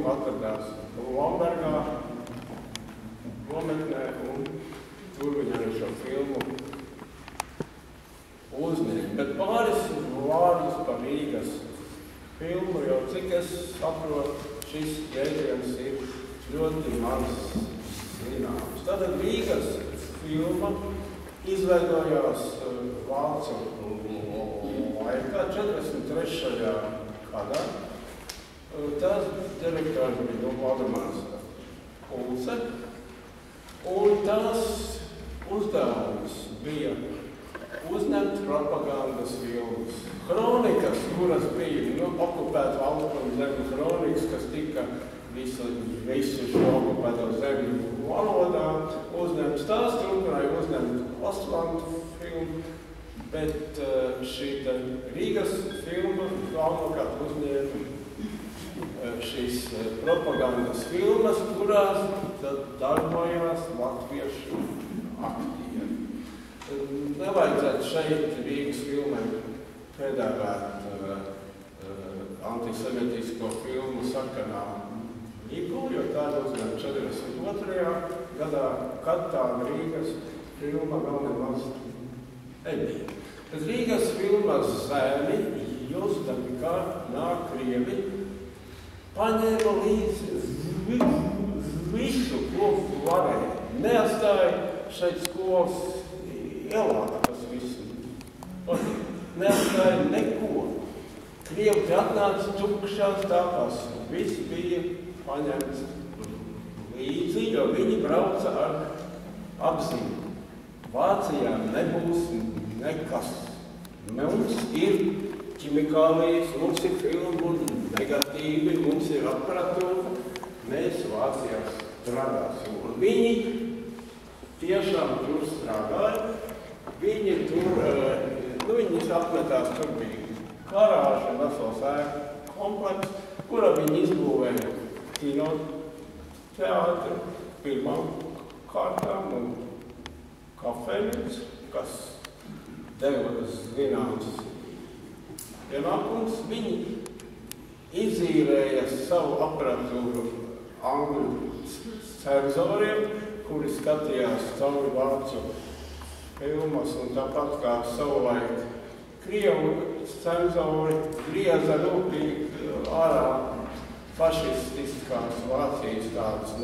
filma atradās Lambergā, nometnē, un tur viņi arī šo filmu uzņēma. Bet pāris vārdus par Rīgas filmu, jo cik es saprotu, šis jēdziens ir ļoti maz zināms. Tātad Rīgas filma izveidojās vācu laikā, 43. gadā. Tās direktors bija Valdemārs Kulce, un tās uzdevums bija uzņemt propagandas filmas. Kronikas, kuras bija okupēta valsts un zemju kronikas, kas tika visu šo okupēto zemju valodā uzņemt stāstu, turpināja uzņemt Ostlandu filmu, bet šī Rīgas filma galvenokārt uzņēma šīs propagandas filmas, kurās darbojās latviešu aktieri. Nevajadzētu šeit Rīgas filmai piedāvāt antisemitisko filmu Sarkanā igla, jo tāda uzņēma 42. gadā, kad tāda Rīgas filma vēl nemaz nebija. Bet Rīgas filmas zēni, Justami, kā nāk krievi, paņēma līdzi visu, ko varēja. Neatstāja šeit skolas ielā, tas visu. Neatstāja neko. Krievi te atnāca tukšās tāpās. Viss bija paņemts līdzi, jo viņi brauca ar apziņu. Vācijā nebūs nekas. Mums ir ķimikālijas, mums ir filmu negatīvi, mums ir aparatūra, mēs Vācijā strādāsim. Un viņi tiešām tur strādāja, viņi tur, viņi apmetās, tur bija garāža, vesels ēku komplekss, kurā viņi izbūvēja kino teātri pirmām kārtām un kafejnīcu, kas deva zināms ienākums. Viņi izīrēja savu aparatūru angļu cenzoriem, kuri skatījās cauri vācu filmas, un tāpat kā savulaik krievu cenzori grieza rūpīgi ārā fašistiskās Vācijas tādas,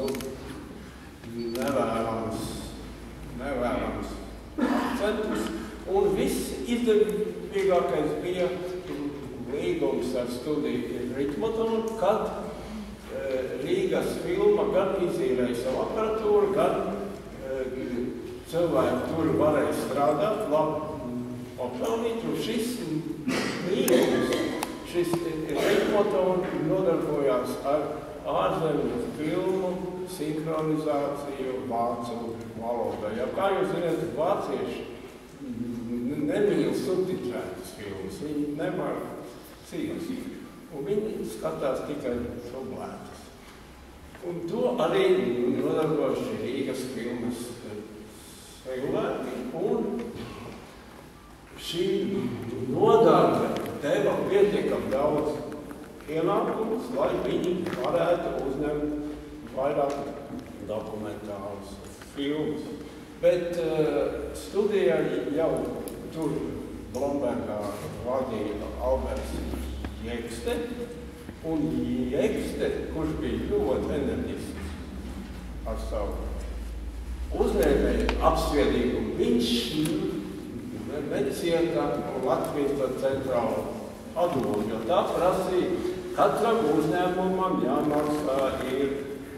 nevēlams akcentus. Un viss izdevīgākais bija līgums ar studiju Ritmotonu, kad Rīgas filma gan izīrēja savu aparatūru, gan cilvēki tur varēja strādāt, labi opelnīt, un šis līgums, šis Ritmotonu nodarbojās ar ārzemju filmu sinhronizāciju vācu valodā. Ja, kā jūs zināt, vācieši nemīl subtitrētas filmas, viņi nevar cīnas, un viņi skatās tikai dublētas. Un to arī nodarbojuši Rīgas filmas regulēti, un šī nodarbe deva pietiekam daudz ienākumus, lai viņi varētu uzņemt vairāk dokumentālus filmas. Bet studijā jau tur Blombergā vadīja Alberts Jekste, un Jekste, kurš bija ļoti enerģisks ar savu uzņēmēju apsviedīgumu, viņš necieta Latvijas centrālu padomu, jo tā prasīja, katram uzņēmumam jāmaksā ir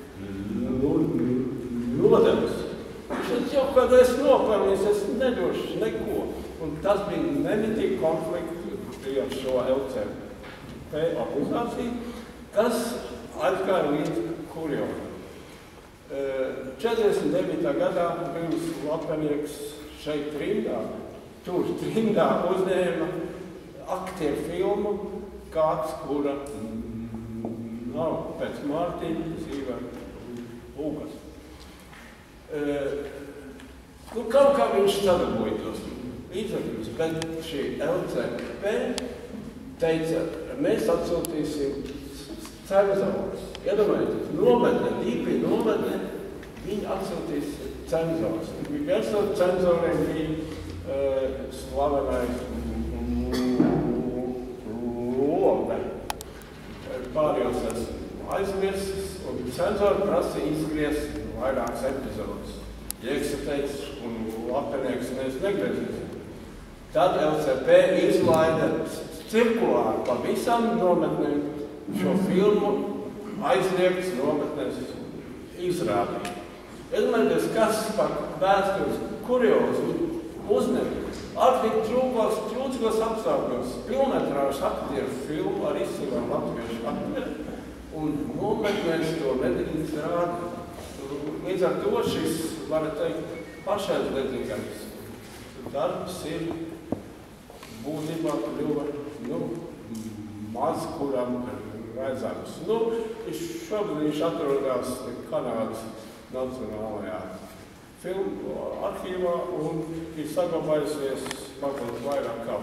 nodevs. Viņš jau, kad es nopelnījis, es nedošu neko. Un tas bija nemitīgi konflikti ar šo LCP organizāciju, kas aizgāja līdz Kurjonam. 49. gadā Vils Lapenieks šeit trimdā, tur trimdā uzņēma aktieru filmu kāds, kura nav pēc Mārtiņa, dzīvē Lūgas. Kaut kā viņš sadabūja tos līdzekļus, bet šī LCP teica, mēs atsūtīsim cenzorus. Iedomājieties, nometne, dīpī nometne, viņi atsūtīs cenzors. Viens no cenzoriem bija slavenais Love. Pārējos esmu aizmirsis, un cenzori prasa izgriezt vairākas epizodes. Jēksa teica, un lapenieks mēs negriezīsim. Tad LCP izlaida cirkulāri pa visam nometnēm šo filmu aizliegts nometnēs izrādīt. Iedomājieties, kas par vēstures kuriozu uzņem. Arvīt trūcīgos apstākļos, pilnmetrāžu aktieru filmu ar izcilām latviešu aktieru, un nometnēs to nedrīkst rādīt. Līdz ar to šis, varat teikt, pašaizliedzīgais darbs ir būtībā kļuva, maz kuram redzams. Šobrīd viņš atrodas Kanādas Nacionālajā filmu arhīvā un ir saglabājusies mazliet vairāk kā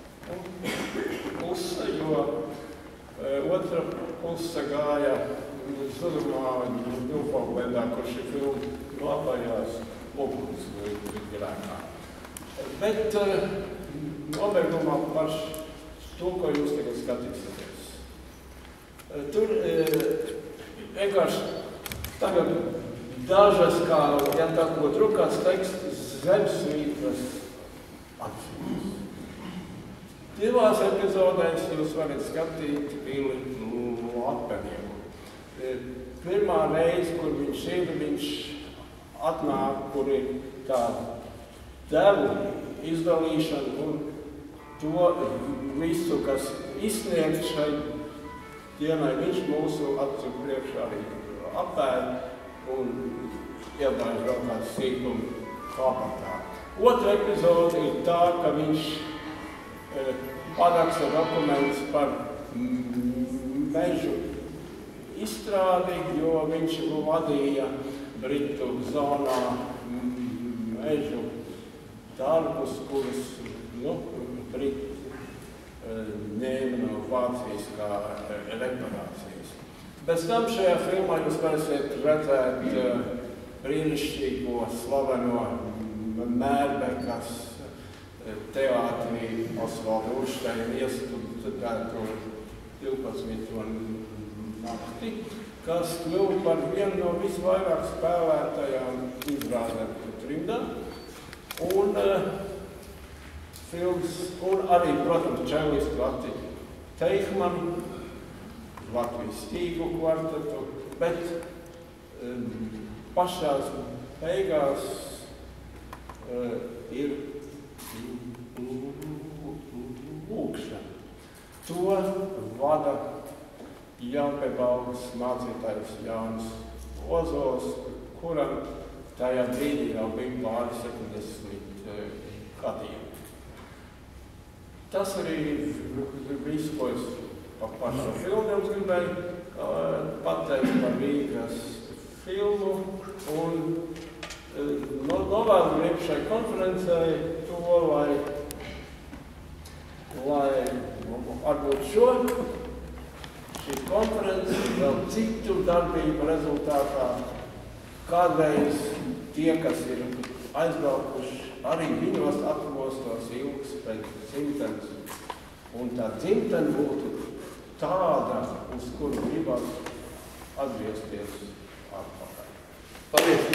puse, jo otra puse gāja zudumā Ņūfaundlendā, kur šī filma glabājās ugunsgrēkā. Bet nobeigumā par to, ko jūs tagad skatīsieties. Tur vienkārši tagad dažas, kā, ja tā ko drukās teksts, zemesvītras atzīmes. Divās epizodēs jūs varat skatīt Vili Lapenieku. Pirmā reize, kur viņš atnāk, kur ir tā devu izdalīšana un to visu, kas izsniegt šai dienai, viņš mūsu acu priekšā arī apēd un iebāž vēl kādu sīkumu kabatā. Otra epizode ir tā, ka viņš paraksta dokumentus par mežu izstrādi, jo viņš vadīja Britu zonā mežu darbus, kurus Briti ņēma no Vācijas kā reparācijas. Bez tam šajā filmā jūs varēsiet redzēt brīnišķīgo slaveno Mērbekas teātrī Osvalda Uršteina iestudētu 12. nakti, kas kļuva par vienu no visvairāk spēlētajām izrādēm trimdā. Un films, un arī, protams, čelistu Latviju Teihmanu, Latvijas Stīgu kvartetu, bet pašās beigās ir lūkšana. To vada Jaunpiebalgas mācītājs Jānis Ozols, kuram tajā brīdī jau bija pāri 70 gadiem. Tas arī visu, ko es par šo filmu jums gribēju pateikt par Rīgas filmu. Un novēlu iepriekšējai konferencei to, lai varbūt šī konference vēl citu darbību rezultātā kādreiz tie, kas ir aizbraukuši, arī viņos atmostos ilgs pēc dzimtenes. Un tā dzimtene būtu tāda, uz kuru gribas atgriezties atpakaļ. Paldies!